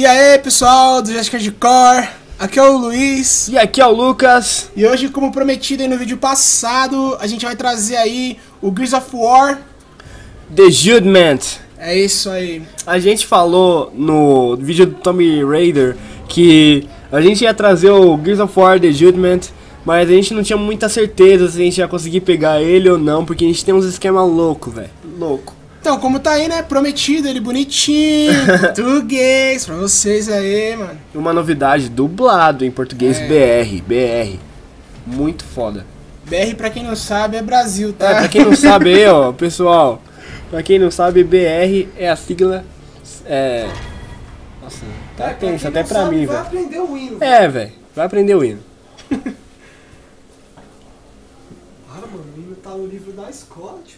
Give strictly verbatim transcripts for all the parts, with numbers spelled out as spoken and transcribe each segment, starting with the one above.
E aí pessoal do Jessica de Core, aqui é o Luiz. E aqui é o Lucas. E hoje, como prometido aí no vídeo passado, a gente vai trazer aí o Gears of War The Judgment. É isso aí. A gente falou no vídeo do Tomb Raider que a gente ia trazer o Gears of War The Judgment, mas a gente não tinha muita certeza se a gente ia conseguir pegar ele ou não, porque a gente tem uns esquemas loucos, velho. Louco. Então, como tá aí, né? Prometido, ele bonitinho, português, pra vocês aí, mano. Uma novidade, dublado em português, é. B R, B R. Muito foda. B R, pra quem não sabe, é Brasil, tá? É, pra quem não sabe aí, ó, pessoal, pra quem não sabe, B R é a sigla, é... Nossa, tá é, tenso pra até pra sabe, mim, vai velho. aprender o hino. É, velho, vai aprender o hino. Para, mano, o hino tá no livro da escola, tio.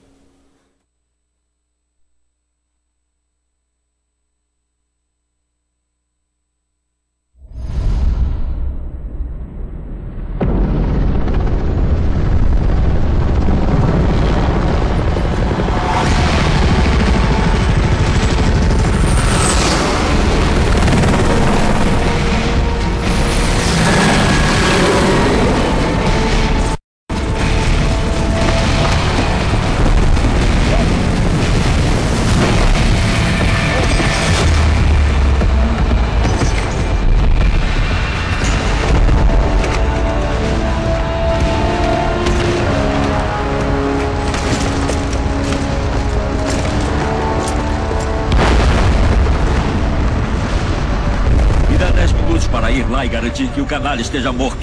Para ir lá e garantir que o canalha esteja morto.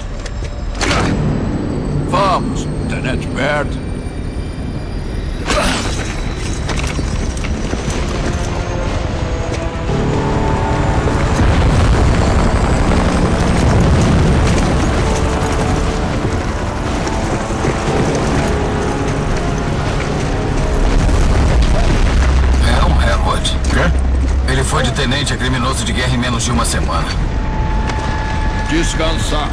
Vamos, Tenente Baird. É um recorde. Quê? Ele foi de tenente a criminoso de guerra em menos de uma semana. Descansar.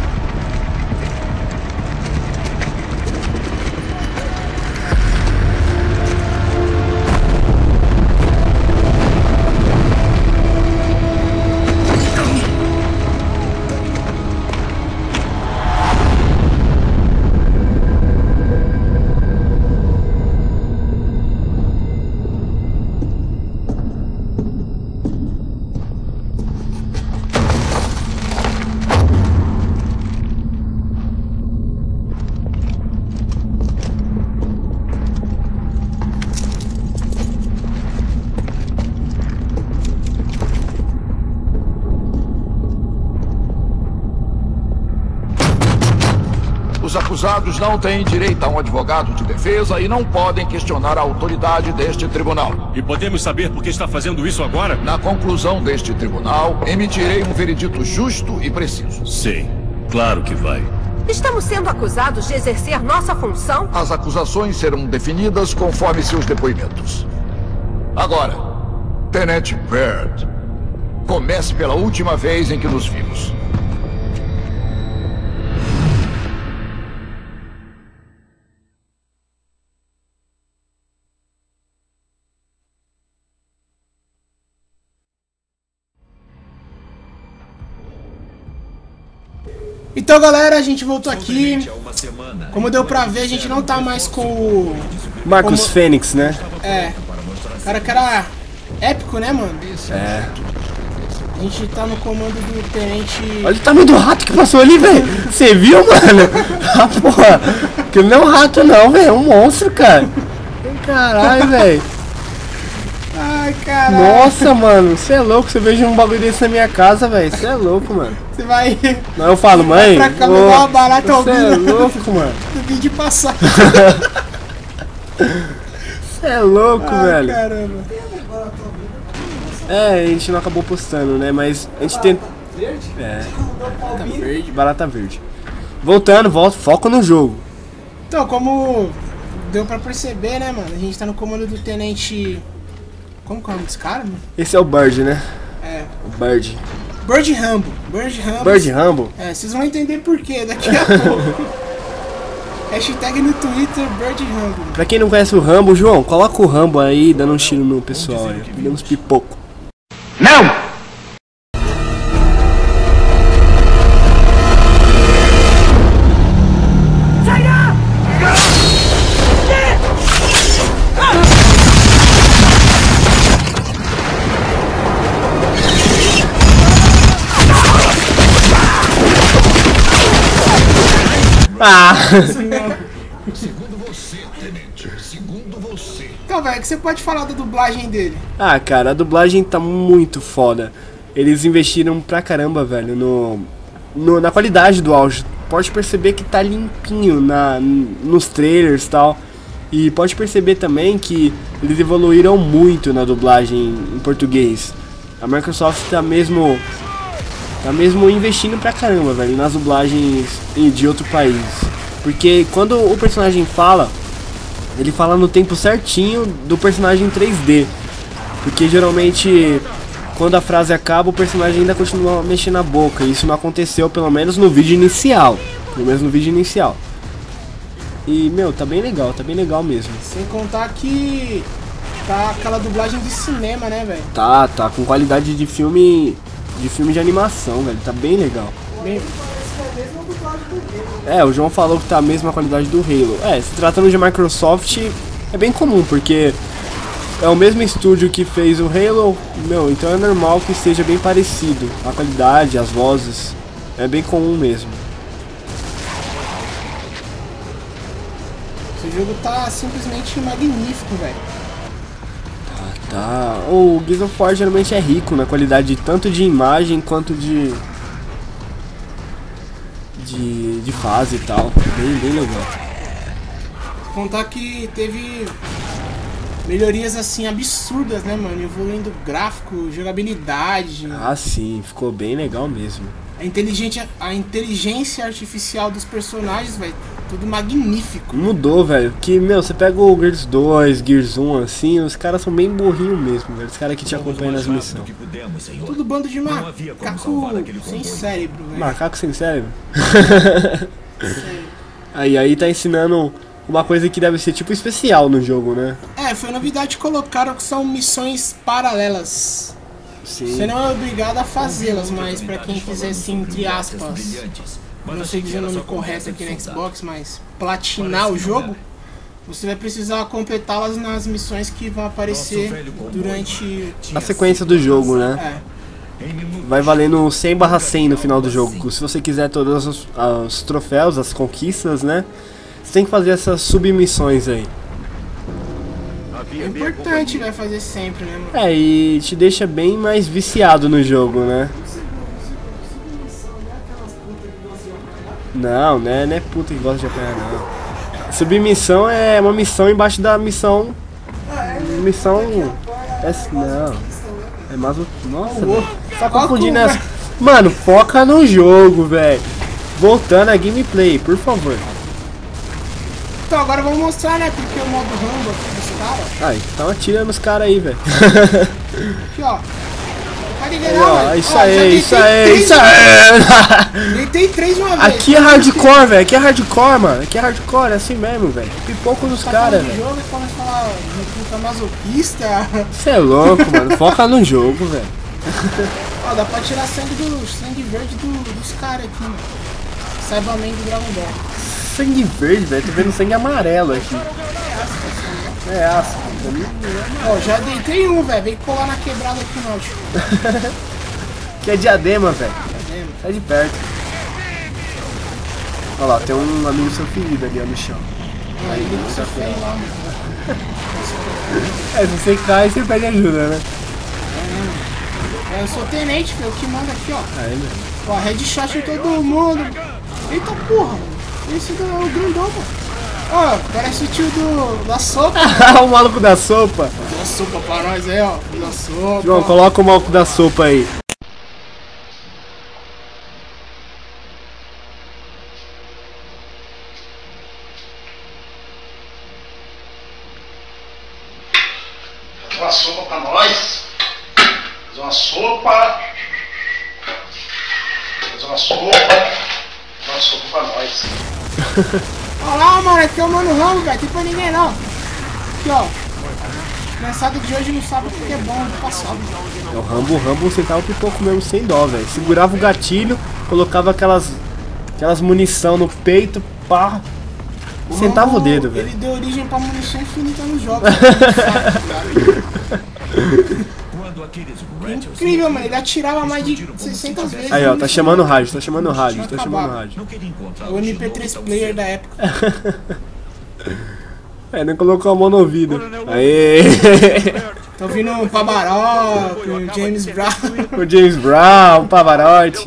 Os acusados não têm direito a um advogado de defesa e não podem questionar a autoridade deste tribunal. E podemos saber por que está fazendo isso agora? Na conclusão deste tribunal, emitirei um veredito justo e preciso. Sim, claro que vai. Estamos sendo acusados de exercer nossa função? As acusações serão definidas conforme seus depoimentos. Agora, Tenente Baird, comece pela última vez em que nos vimos. Então galera, a gente voltou aqui. Como deu pra ver, a gente não tá mais com o Marcus como... Fênix, né? É. Cara que era épico, né, mano? É. A gente tá no comando do tenente. Olha o tamanho do rato que passou ali, velho. Você viu, mano? Ah, porra. Aquilo não é um rato não, velho. É um monstro, cara. Caralho, velho. Ai, caralho. Nossa, mano. Você é louco. Você veja um bagulho desse na minha casa, velho. Você é louco, mano. Você vai... Não, eu falo, mãe. Vai pra cá, oh, uma barata você é louco, mano. No vídeo passado. Você é louco, ah, velho. Caramba. É, a gente não acabou postando, né? Mas a gente tenta... É. Barata verde, barata verde. Voltando, volta, foco no jogo. Então, como deu pra perceber, né, mano? A gente tá no comando do tenente... Como que é o nome desse cara, mano? Esse é o Bird, né? É. O Bird. Bird Rambo. Bird Rambo. Bird Rambo? É, vocês vão entender por quê daqui a pouco. Hashtag no Twitter, Bird Rambo. Pra quem não conhece o Rambo, João, coloca o Rambo aí, dando um tiro no pessoal aí, dando uns pipoco. Não! Ah! Isso não. Segundo você, tenente. Segundo você. Então, velho, o que você pode falar da dublagem dele? Ah, cara, a dublagem tá muito foda. Eles investiram pra caramba, velho, no, no na qualidade do áudio. Pode perceber que tá limpinho na, nos trailers e tal. E pode perceber também que eles evoluíram muito na dublagem em português. A Microsoft tá mesmo tá mesmo investindo pra caramba, velho, nas dublagens de outro país. Porque quando o personagem fala, ele fala no tempo certinho do personagem em três D. Porque geralmente quando a frase acaba, o personagem ainda continua mexendo a boca. E isso não aconteceu, pelo menos no vídeo inicial. Pelo menos no vídeo inicial. E, meu, tá bem legal, tá bem legal mesmo. Sem contar que tá aquela dublagem de cinema, né, velho? Tá, tá com qualidade de filme de filme de animação, velho. Tá bem legal. Bem... É, o João falou que tá a mesma qualidade do Halo. É, se tratando de Microsoft, é bem comum, porque é o mesmo estúdio que fez o Halo, meu, então é normal que seja bem parecido. A qualidade, as vozes, é bem comum mesmo. Esse jogo tá simplesmente magnífico, velho. Tá, tá. O Gears of War geralmente é rico na qualidade tanto de imagem quanto de... De, de fase e tal. Bem, bem legal. Contar que teve melhorias assim absurdas, né, mano? Evoluindo gráfico, jogabilidade. Ah, sim, ficou bem legal mesmo. A inteligência, a inteligência artificial dos personagens, velho, tudo magnífico. Mudou, velho. Que, meu, você pega o Gears dois, Gears um, assim, os caras são bem burrinhos mesmo, velho. Os caras que te acompanham nas missões. Tudo bando de macaco sem cérebro, velho. Macaco sem cérebro? Aí, aí tá ensinando uma coisa que deve ser tipo especial no jogo, né? É, foi novidade que colocaram que são missões paralelas. Sim. Você não é obrigado a fazê-las, mas pra quem quiser, assim, entre aspas, não sei dizer o nome correto aqui no Xbox, mas platinar o jogo, você vai precisar completá-las nas missões que vão aparecer durante a sequência do jogo, né? É. Vai valendo cem barra cem no final do jogo. Se você quiser todos os, os troféus, as conquistas, né? Você tem que fazer essas submissões aí. É importante, vai fazer sempre, né, mano? É, e te deixa bem mais viciado no jogo, né? Não, né? Não é puta que gosta de apanhar, não. Submissão é uma missão embaixo da missão. Missão. É, não. É mais o. Nossa, velho. Tá confundindo as. Mano, foca no jogo, velho. Voltando a gameplay, por favor. Então agora vamos mostrar, né? Porque o modo Rambo aqui dos caras. Ai, tá atirando os caras aí, velho. Aqui, ó. Aí, ó, isso aí, isso aí, isso aí. Deitei três de uma vez. Aqui é hardcore, velho. Aqui é hardcore, mano. Aqui é hardcore, é assim mesmo, velho. Pipoco nos caras, velho. jogo e começa a falar de puta masoquista. Você é louco, mano. Foca no jogo, velho. Ó, dá pra tirar sangue do sangue verde do, dos caras aqui, mano. Cyberman do Dragon Ball. Sangue verde, velho. Tô vendo sangue amarelo aqui. É ácido. Ó, já deitei um, velho. Vem colar na quebrada aqui, não. Que é diadema, velho. Diadema. Sai de perto. Olha lá, tem um amigo seu ferido ali ó, no chão. Aí ele você fez lá, mano. É, se você cai, você pede ajuda, né? É, eu sou tenente, filho. O que manda aqui, ó. Aí, meu. Ó, headshot em todo mundo. Eita porra. Esse é o grandão, mano. Ó, parece o tio do, da sopa. O maluco da sopa. Da sopa pra nós aí, ó. Da sopa. João, coloca o maluco da sopa aí. Fazer uma sopa pra nós. Fazer uma sopa. Fazer uma sopa. Fazer uma sopa pra nós. Olha lá, mano, aqui é o Mano Rambo, velho. Tem pra ninguém não. Aqui, ó. Criançada de hoje não sabe o que é bom do passado. É o Rambo, o Rambo sentava o pipoco mesmo sem dó, velho. Segurava o gatilho, colocava aquelas aquelas munição no peito, pá. O Sentava Rambo, o dedo, velho. Ele deu origem pra munição infinita nos jogos. Incrível, mano. Ele atirava mais de seiscentas vezes. Aí, ó, tá chamando o rádio, tá chamando o rádio, tá chamando o rádio. O M P três player da época. É, nem colocou a mão no ouvido. Aê! Tô ouvindo o Pavarotti, o James Brown. O James Brown, o Pavarotti.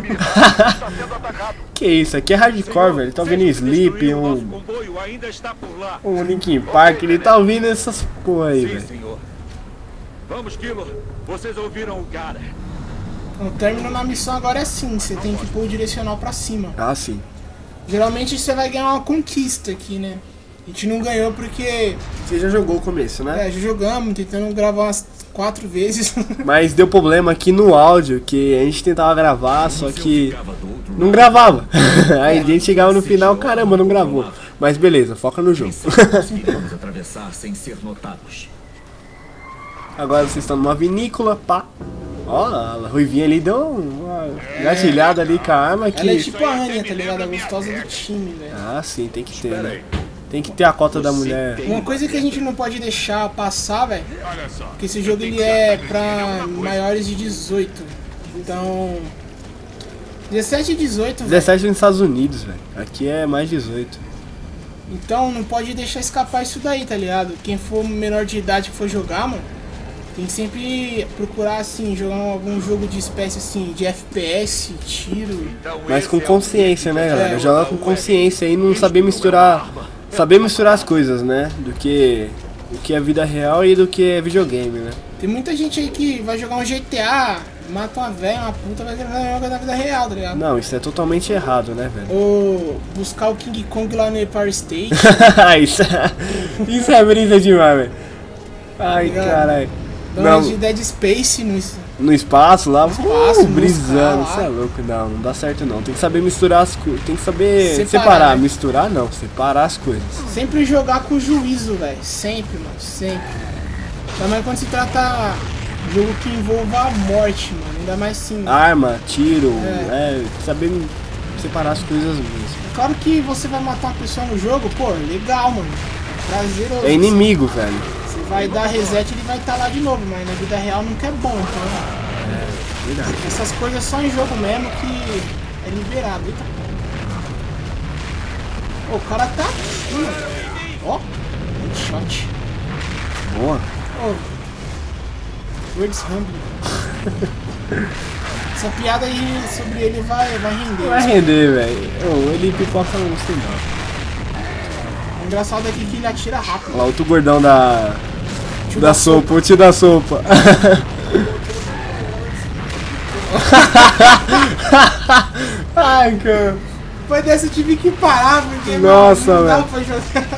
Que isso, aqui é hardcore, velho. Tá ouvindo Sleep, um. Um Linkin Park, ele tá ouvindo essas porra aí, velho. Vamos, Kilo. Vocês ouviram o cara. O término na missão agora é assim, você tem que pôr o direcional pra cima. Ah, sim. Geralmente você vai ganhar uma conquista aqui, né? A gente não ganhou porque... Você já jogou o começo, né? É, já jogamos, tentando gravar umas quatro vezes. Mas deu problema aqui no áudio, que a gente tentava gravar, só que não gravava. Aí a gente chegava no final, caramba, não gravou. Mas beleza, foca no jogo. Agora vocês estão numa vinícola, pá. Ó, a Ruivinha ali deu uma gatilhada ali com a arma que... Ela é tipo a Anya, tá ligado? A gostosa do time, velho. Ah, sim, tem que ter, né? Tem que ter a cota da mulher. Uma coisa que a gente não pode deixar passar, velho, porque esse jogo ele é pra maiores de dezoito. Então... dezessete e dezoito, velho. dezessete nos Estados Unidos, velho. Aqui é mais dezoito. Então não pode deixar escapar isso daí, tá ligado? Quem for menor de idade que for jogar, mano, tem que sempre procurar, assim, jogar algum jogo de espécie, assim, de F P S, tiro. Mas com consciência, né, galera? É. Jogar com consciência e não saber misturar... Saber misturar as coisas, né? Do que, do que é vida real e do que é videogame, né? Tem muita gente aí que vai jogar um G T A, mata uma velha, uma puta, vai jogar da vida real, tá ligado? Não, isso é totalmente errado, né, velho? Ou buscar o King Kong lá no Empire State. isso, é, isso é brisa demais, velho. Ai, caralho. Não, de Dead Space no, no espaço lá, espaço, uh, brisando, isso lá. é louco, não, não dá certo não. Tem que saber misturar as coisas, tem que saber Separar, separar, né? misturar não, separar as coisas. Sempre jogar com juízo, velho. Sempre, mano, sempre. Ainda mais quando se trata de jogo que envolva a morte, mano. Ainda mais sim. Arma, tiro, É. é, saber separar as coisas mesmo. Claro que você vai matar uma pessoa no jogo, pô, legal, mano. Prazeroso. É inimigo, velho. Você vai dar reset e ele vai estar lá de novo, mas na vida real nunca é bom, então. É, verdade. Essas coisas só em jogo mesmo que é liberado. Eita, pô. O cara tá aqui, mano. Ó, headshot. Boa. Ô, Words Humbling. Essa piada aí sobre ele vai, vai render. Vai render, velho. Ô, ele pipoca não sei não. O engraçado é que ele atira rápido. Olha lá, outro gordão da... Tio da, da sopa, o tio da sopa. Ai, cara. Depois dessa eu tive que parar, porque Nossa, não dá velho. pra jogar.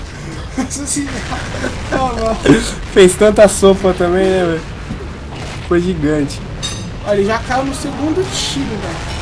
Não, mano. Fez tanta sopa também, né, velho? Foi gigante. Olha, ele já caiu no segundo tiro, velho.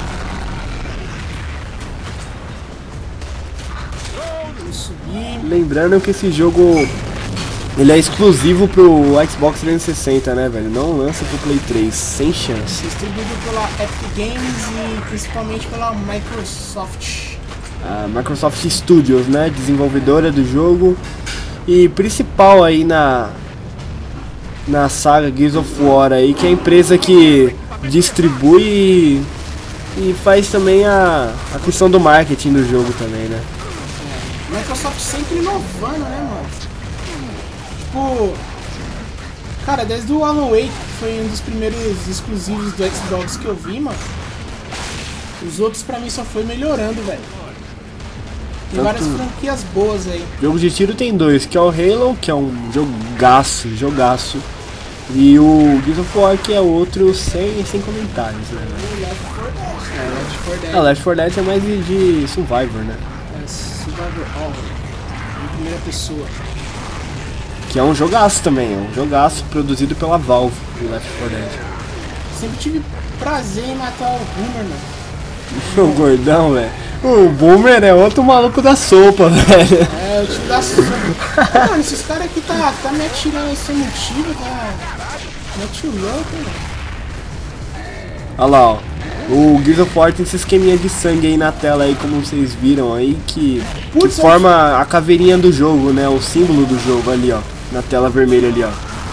Vou subir. Lembrando que esse jogo ele é exclusivo pro Xbox trezentos e sessenta, né, velho? Não lança pro Play três, sem chance. Distribuído pela Epic Games e principalmente pela Microsoft. A Microsoft Studios, né, desenvolvedora do jogo e principal aí na na saga Gears of War aí, que é a empresa que distribui e, e faz também a, a questão do marketing do jogo também, né? Microsoft sempre inovando, né, mano? Tipo, cara, desde o Alan Wake, que foi um dos primeiros exclusivos do Xbox que eu vi, mano, os outros pra mim só foi melhorando, velho. Tem Tanto- várias franquias boas aí. Jogo de tiro tem dois, que é o Halo, que é um jogaço, jogaço, e o Gears of War, que é outro sem, sem comentários, né, velho? O Left four Dead. É, Left four Dead. Ah, Left four Dead é mais de, de Survivor, né? É, Survivor Horror. Em primeira pessoa. Que é um jogaço também, é um jogaço produzido pela Valve, o Left four Dead. Sempre tive prazer em matar o Boomer, mano. O gordão, velho. O Boomer é outro maluco da sopa, velho. É, o tio da sopa. Mano, esses caras aqui tá, tá me atirando sem motivo, tá. Mete o louco, mano. Olha lá, ó. O Gears of War tem esse esqueminha de sangue aí na tela aí, como vocês viram aí, que, que Putz, forma a caveirinha do jogo, né? O símbolo do jogo ali, ó. Na tela vermelha ali, ó.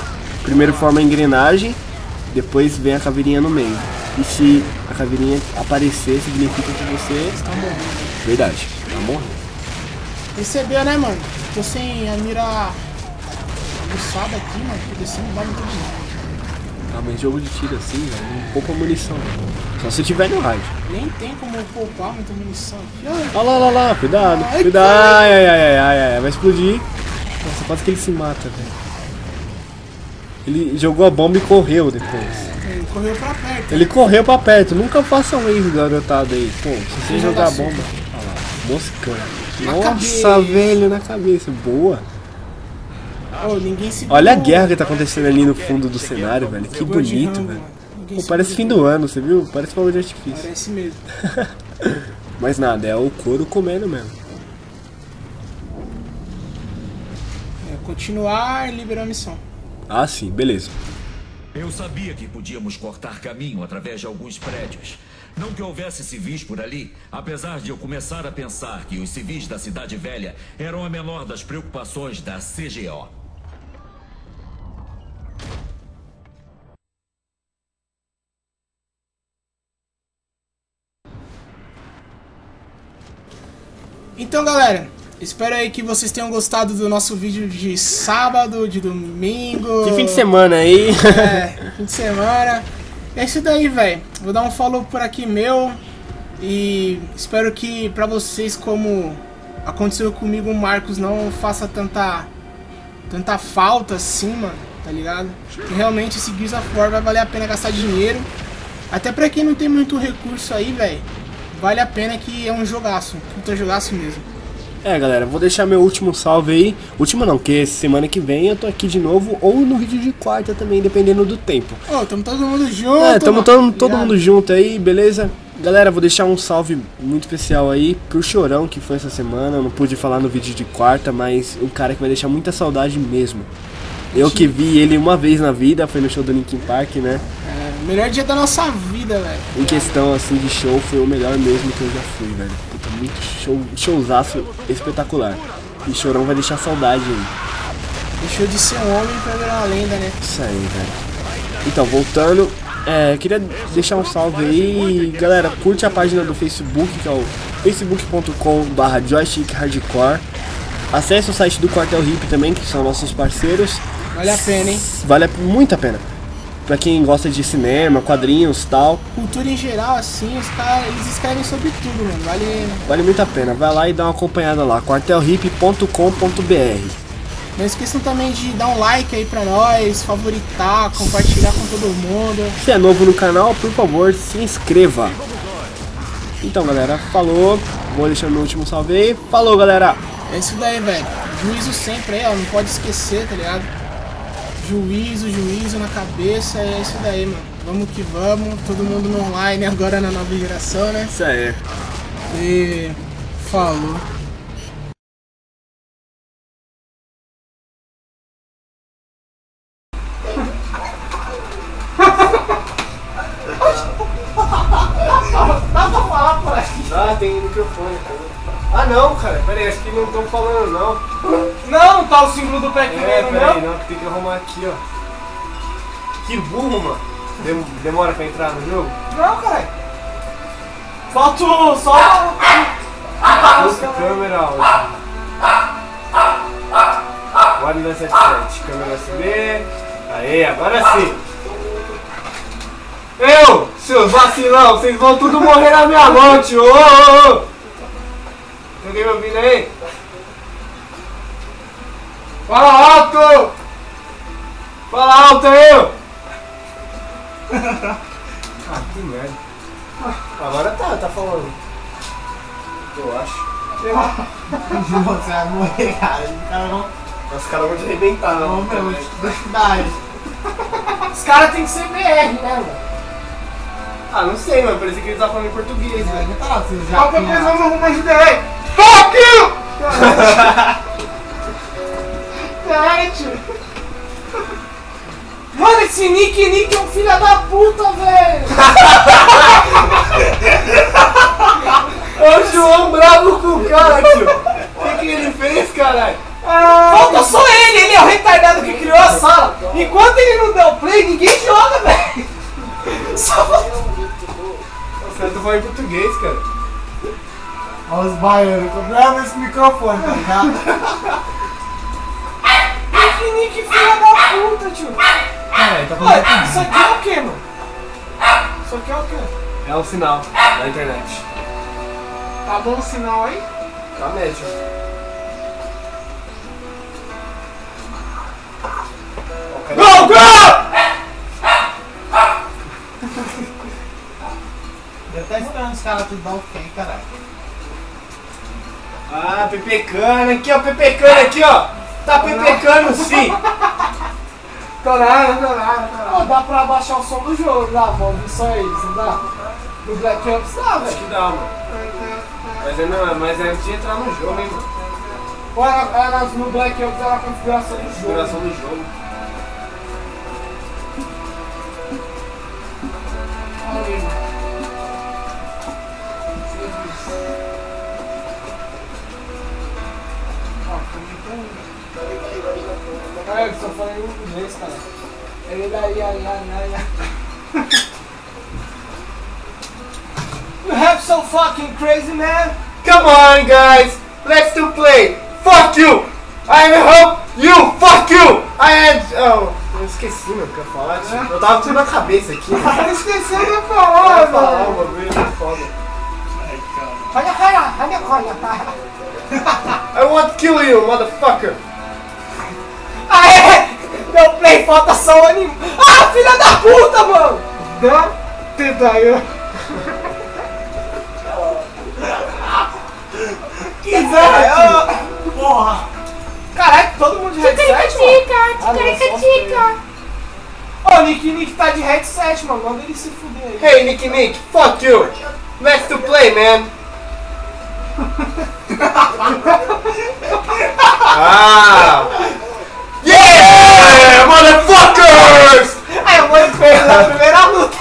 primeiro forma a engrenagem, depois vem a caveirinha no meio. E se a caveirinha aparecer, significa que você Tá morrendo. Verdade, tá morrendo. Percebeu, né, mano? Tô sem a mira aguçada aqui, mano. Tô descendo bala em todo mundo. Ah, mas jogo de tiro assim, velho, não poupa munição. Só se tiver no rádio. Nem tem como poupar muita munição. Olha lá, lá, lá, cuidado, Ai, cuidado. Ai, ai, ai, ai, ai, vai explodir. Nossa, quase que ele se mata, velho. Ele jogou a bomba e correu depois. Ele correu pra perto. Ele correu pra perto, nunca façam isso, garotada aí. Pô, se você jogar a bomba. Olha lá, moscando. Na Nossa, cabeça. velho, na cabeça. Boa. Oh, ninguém se Olha a guerra que tá acontecendo ali no fundo do cenário, velho. Que bonito, velho. Pô, parece fim do ano, você viu? Parece fogo de artifício. Parece mesmo. Mas nada, é o couro comendo mesmo. É, continuar e liberar a missão. Ah, sim, beleza. Eu sabia que podíamos cortar caminho através de alguns prédios. Não que houvesse civis por ali, apesar de eu começar a pensar que os civis da Cidade Velha eram a menor das preocupações da C G O. Então, galera, espero aí que vocês tenham gostado do nosso vídeo de sábado, de domingo. Que fim de semana aí. É, fim de semana. É isso daí, velho. Vou dar um follow por aqui meu. E espero que pra vocês, como aconteceu comigo, o Marcos não faça tanta tanta falta assim, mano, tá ligado? Que realmente esse Gears of War vai valer a pena gastar dinheiro. Até pra quem não tem muito recurso aí, velho, vale a pena, que é um jogaço, puta jogaço mesmo. É, galera, vou deixar meu último salve aí. Último não, porque semana que vem eu tô aqui de novo, ou no vídeo de quarta também, dependendo do tempo. Ô, oh, tamo todo mundo junto. É, tamo mano, todo, todo ligado? mundo junto aí, beleza? Galera, vou deixar um salve muito especial aí pro Chorão, que foi essa semana. Eu não pude falar no vídeo de quarta, mas um cara que vai deixar muita saudade mesmo. Eu que vi ele uma vez na vida, foi no show do Linkin Park, né? É, melhor dia da nossa vida, velho. Em questão assim de show, foi o melhor mesmo que eu já fui, velho. Puta, muito show, showzaço espetacular. E Chorão vai deixar saudade aí. Deixou de ser um homem pra virar uma lenda, né? Isso aí, velho. Então, voltando, é, queria deixar um salve aí. Galera, curte a página do Facebook, que é o facebook ponto com barra joystick hardcore. Acesse o site do Quartel Hip também, que são nossos parceiros. Vale a pena, hein? Vale muito a pena. Pra quem gosta de cinema, quadrinhos e tal. Cultura em geral, assim, os caras, eles escrevem sobre tudo, mano. Vale... Vale muito a pena. Vai lá e dá uma acompanhada lá. quartel hip ponto com ponto br. Não esqueçam também de dar um like aí pra nós, favoritar, compartilhar com todo mundo. Se é novo no canal, por favor, se inscreva. Então, galera, falou. Vou deixando meu último salve aí. Falou, galera. É isso daí, velho. Juízo sempre aí, ó. Não pode esquecer, tá ligado? Juízo, juízo na cabeça. É isso daí, mano. Vamos que vamos. Todo mundo no online agora na nova geração, né? Isso aí. E... falou. Ah, tem microfone, cara. Ah, não, cara. Pera aí, acho que não estão falando, não. Não, tá o símbolo do pé que É, vem no pera aí, meu. não, que tem que arrumar aqui, ó. Que burro, mano. Dem- Demora pra entrar no jogo? Não, caralho. Falta o... só... Outra câmera, ó. Guarda setenta e sete. Câmera U S B. Aê, agora sim. Eu, seus vacilão, vocês vão tudo morrer na minha mão, tio. Ô, ô, ô. Tem alguém me ouvindo aí? Fala alto! Fala alto aí! Ah, que merda. Agora tá, tá falando. Eu acho. Você vai morrer, cara. Os caras vão. Os caras vão te arrebentar, Não, não. meu, dificuldade. Os caras tem que ser B R, né, mano? Ah, não sei, mano. Parecia que ele tava falando em português, Não, velho. não tá assim, já. Qualquer coisa vamos arrumar ajuda aí. Fuck you! Gente! Mano, esse Nick Nick é um filho da puta, velho! Ô, João bravo com o cara, tio. O que, que ele fez, caralho? Ah, falta só ele, ele é o retardado que criou a sala. Enquanto ele não der o play, ninguém joga, velho. Só falta... Os caras estão falando em português, cara. Olha os baianos, problema esse microfone, tá ligado? Que Nick filha da puta, tio. Caralho, tá Ué, falando isso aqui é o que, mano? Isso aqui é o quê? É um sinal da internet. Tá bom o sinal aí? Tá médio. Go, go! Eu tô esperando os caras tudo dar ok, caralho. Ah, pepecando aqui, ó, pepecando aqui, ó. Tá pepecando sim. Tô nada, tô nada, tô nada. Dá pra abaixar o som do jogo, dá, vamos ver só eles, não dá? Do Black Ops dá, Acho velho. que dá, mano. Mas é, não, mas é antes de entrar no jogo, hein, mano. Ou era, era no Black Ops era a configuração do jogo. Configuração do jogo. Ali, mano. É, eu só falei em inglês, cara. Ele aí, aí, aí, aí. You have so fucking crazy, man. Come on, guys. Let's do play. Fuck you. I hope you. Fuck you. I am... Oh, eu esqueci, meu, o que eu ia falar. Tipo, eu tava tudo na cabeça aqui. Eu esqueci de Eu falar, ia falar, mano. o bagulho é foda. Olha, olha, olha, olha. I want to kill you, motherfucker. Aê! Deu play, falta só o anime. Ah, filha da puta, mano! Dá tenta aí. Que velho! Porra! Caralho, todo mundo de headset, mano. Tica, Ô, Nick Nick tá de headset, mano. Manda ele se fuder aí. Hey, Nicky Nick, fuck you. Let's do play, man. Ah! Yeah, motherfuckers! Aí eu vou perder na primeira luta.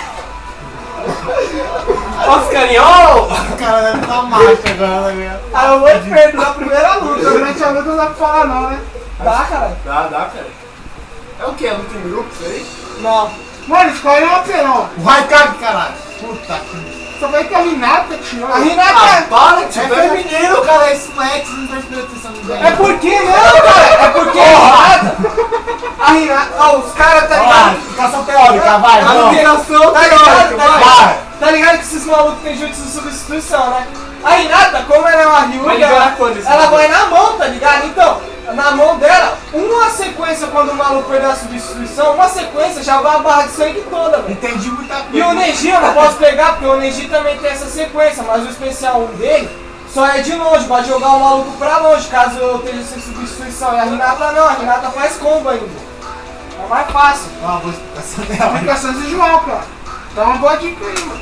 Olha os carinhos, ó! O cara deve estar macho agora, né? Aí eu vou perder na primeira luta. Durante a luta não dá pra falar não, né? Dá, cara? Dá, dá, cara. É o que? É luta em grupo isso aí? Não. Mano, escolhe uma perão. Vai, cara, caralho. Puta que... Só vai ter a Renata, tio. A Renata Ah, é... para, É tio. É feminino, cara, esse flex não presta atenção no É porque não, cara. É porque a Renata... A Renata... Ó, os caras, tá Vai, ligado? explicação teórica, vai, A vamos. explicação tá ligado? Tá ligado? Vai. Tá ligado que esses malucos têm jutsu de substituição, né? A Renata, como ela é uma Ryuga, Vai liberar ela, quando esse ela maluco? vai na mão, tá ligado? Então, na mão dela, uma sequência quando o maluco perder a substituição, uma sequência já vai a barra de sangue toda, velho. Entendi muita coisa. E o Neji eu não posso pegar, porque o Neji também tem essa sequência, mas o especial um dele só é de longe, vai jogar o maluco pra longe, caso eu esteja sem substituição. E a Renata não, a Renata faz combo ainda. É mais fácil. Ó, a boa explicação teórica. Explicações de João, cara. Dá uma boa dica aí, mano.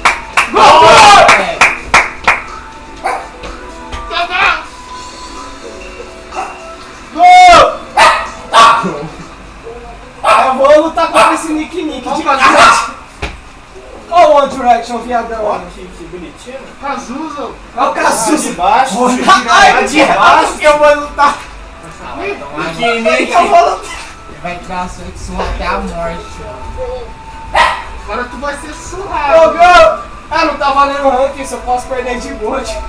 Eu vou lutar contra esse Nick Nick de verdade. Olha o One Direction, viadão. Ó, que, que bonitinho. Cazuza. É o De Cazuza. baixo, Ai, de baixo. eu vou lutar. Nicky Nick. Eu vou lutar. Ele vai tirar a sua que sua até a morte, ó. Agora tu vai ser Ô, surrado. Gol. Ah, não tá valendo ranking, só posso perder de gold.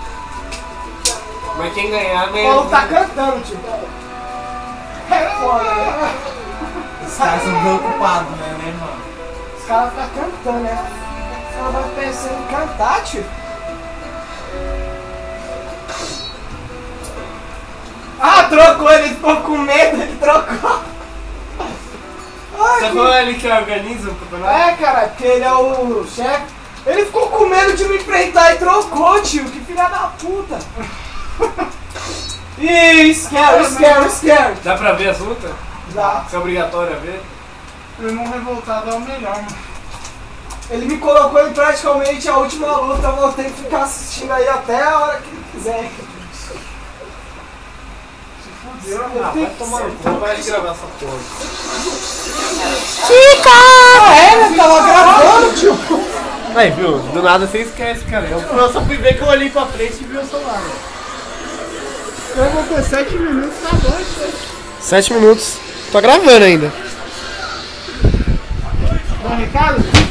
Mas quem ganhar, O ganha. maluco tá cantando, tio. É foda, né? Os caras são preocupados, né, né, mano? Os caras ficam cantando, né? Os caras vão pensando em cantar, tio. Ah, trocou, ele ficou com medo, ele trocou. Ai, Você que... falou ele que organiza o campeonato? É, cara, porque ele é o chefe. Ele ficou com medo de me enfrentar e trocou, tio. Que filha da puta. Ih, scary, scary, scary. Dá pra ver as lutas? Dá. Isso é obrigatório a ver? O irmão revoltado é o melhor, mano. Ele me colocou em praticamente a última luta. Eu vou ter que ficar assistindo aí até a hora que ele quiser. Ah, vai tomar no cu, vai gravar essa porra. Ah, é, né? Tava gravando, tio. Aí, viu? Do nada você esquece, cara. Eu, eu só fui ver que eu olhei pra frente e vi o celular. Como com sete minutos tá bom, sete minutos. Tô gravando ainda. Dá um recado?